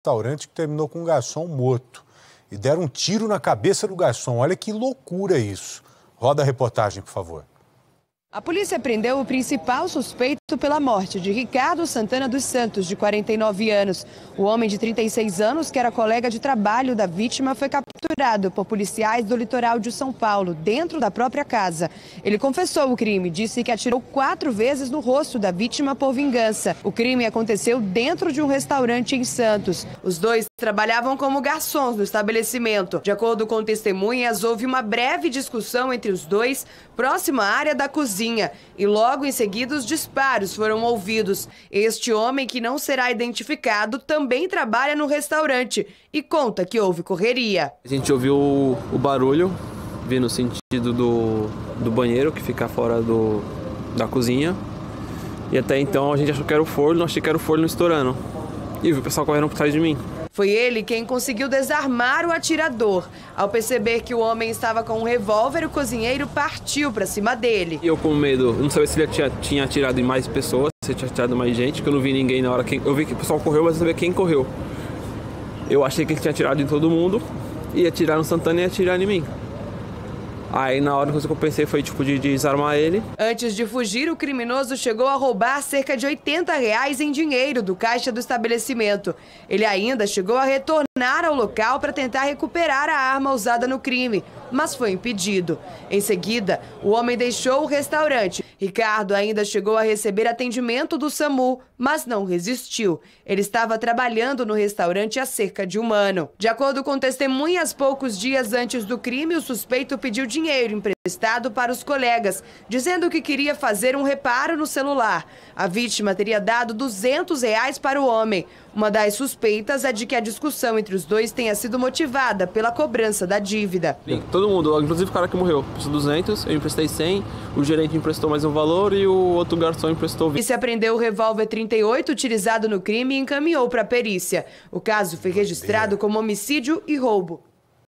restaurante que terminou com um garçom morto. E deram um tiro na cabeça do garçom. Olha que loucura isso. Roda a reportagem, por favor. A polícia prendeu o principal suspeito pela morte de Ricardo Santana dos Santos, de 49 anos. O homem de 36 anos, que era colega de trabalho da vítima, foi capturado por policiais do litoral de São Paulo, dentro da própria casa. Ele confessou o crime, disse que atirou 4 vezes no rosto da vítima por vingança. O crime aconteceu dentro de um restaurante em Santos. Os dois trabalhavam como garçons no estabelecimento. De acordo com testemunhas, houve uma breve discussão entre os dois, próxima à área da cozinha. E logo em seguida os disparos foram ouvidos. Este homem, que não será identificado, também trabalha no restaurante e conta que houve correria. A gente ouviu o barulho vindo no sentido do banheiro, que fica fora da cozinha. E até então a gente achou que era o forno, achei que era o forno estourando. E vi o pessoal correndo por trás de mim. Foi ele quem conseguiu desarmar o atirador. Ao perceber que o homem estava com um revólver, o cozinheiro partiu para cima dele. E eu, com medo, não sabia se ele tinha atirado em mais pessoas, se tinha atirado em mais gente, que eu não vi ninguém na hora que... Eu vi que o pessoal correu, mas não sabia quem correu. Eu achei que ele tinha atirado em todo mundo, ia atirar no Santana e ia atirar em mim. Aí, na hora, a coisa que eu pensei foi, de desarmar ele. Antes de fugir, o criminoso chegou a roubar cerca de R$80 em dinheiro do caixa do estabelecimento. Ele ainda chegou a retornar ao local para tentar recuperar a arma usada no crime, mas foi impedido. Em seguida, o homem deixou o restaurante. Ricardo ainda chegou a receber atendimento do SAMU, mas não resistiu. Ele estava trabalhando no restaurante há cerca de 1 ano. De acordo com testemunhas, poucos dias antes do crime, o suspeito pediu dinheiro emprestado para os colegas, dizendo que queria fazer um reparo no celular. A vítima teria dado R$200 para o homem. Uma das suspeitas é de que a discussão entre os dois tenha sido motivada pela cobrança da dívida. Todo mundo, inclusive o cara que morreu, emprestou 200, eu emprestei 100, o gerente emprestou mais um valor e o outro garçom emprestou 20. E se apreendeu o revólver 38 utilizado no crime e encaminhou para a perícia. O caso foi registrado como homicídio e roubo.